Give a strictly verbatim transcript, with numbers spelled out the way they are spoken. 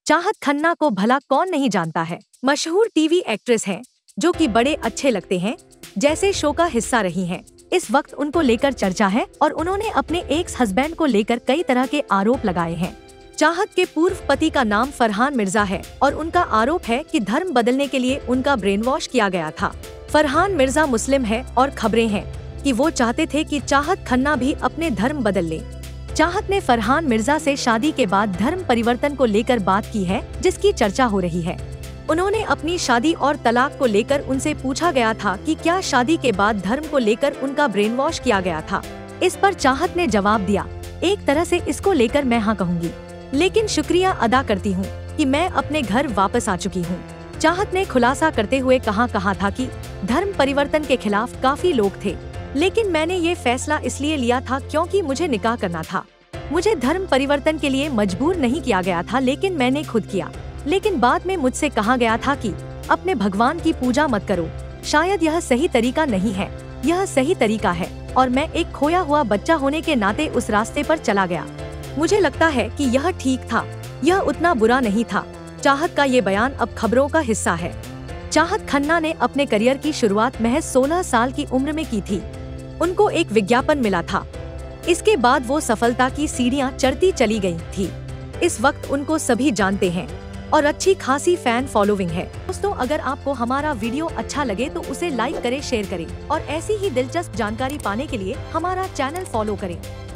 चाहत खन्ना को भला कौन नहीं जानता है। मशहूर टीवी एक्ट्रेस हैं जो कि बड़े अच्छे लगते हैं जैसे शो का हिस्सा रही हैं। इस वक्त उनको लेकर चर्चा है और उन्होंने अपने एक्स हस्बैंड को लेकर कई तरह के आरोप लगाए हैं। चाहत के पूर्व पति का नाम फरहान मिर्जा है और उनका आरोप है कि धर्म बदलने के लिए उनका ब्रेन वॉश किया गया था। फरहान मिर्जा मुस्लिम है और खबरें हैं कि वो चाहते थे कि चाहत खन्ना भी अपने धर्म बदल ले। चाहत ने फरहान मिर्जा से शादी के बाद धर्म परिवर्तन को लेकर बात की है जिसकी चर्चा हो रही है। उन्होंने अपनी शादी और तलाक को लेकर उनसे पूछा गया था कि क्या शादी के बाद धर्म को लेकर उनका ब्रेन वॉश किया गया था। इस पर चाहत ने जवाब दिया, एक तरह से इसको लेकर मैं हाँ कहूँगी, लेकिन शुक्रिया अदा करती हूँ कि मैं अपने घर वापस आ चुकी हूँ। चाहत ने खुलासा करते हुए कहा कहा था कि धर्म परिवर्तन के खिलाफ काफी लोग थे, लेकिन मैंने ये फैसला इसलिए लिया था क्योंकि मुझे निकाह करना था। मुझे धर्म परिवर्तन के लिए मजबूर नहीं किया गया था, लेकिन मैंने खुद किया। लेकिन बाद में मुझसे कहा गया था कि अपने भगवान की पूजा मत करो, शायद यह सही तरीका नहीं है, यह सही तरीका है, और मैं एक खोया हुआ बच्चा होने के नाते उस रास्ते पर चला गया। मुझे लगता है कि यह ठीक था, यह उतना बुरा नहीं था। चाहत का ये बयान अब खबरों का हिस्सा है। चाहत खन्ना ने अपने करियर की शुरुआत महज सोलह साल की उम्र में की थी। उनको एक विज्ञापन मिला था, इसके बाद वो सफलता की सीढ़ियां चढ़ती चली गई थी। इस वक्त उनको सभी जानते हैं और अच्छी खासी फैन फॉलोइंग है। दोस्तों, अगर आपको हमारा वीडियो अच्छा लगे तो उसे लाइक करें, शेयर करें और ऐसी ही दिलचस्प जानकारी पाने के लिए हमारा चैनल फॉलो करें।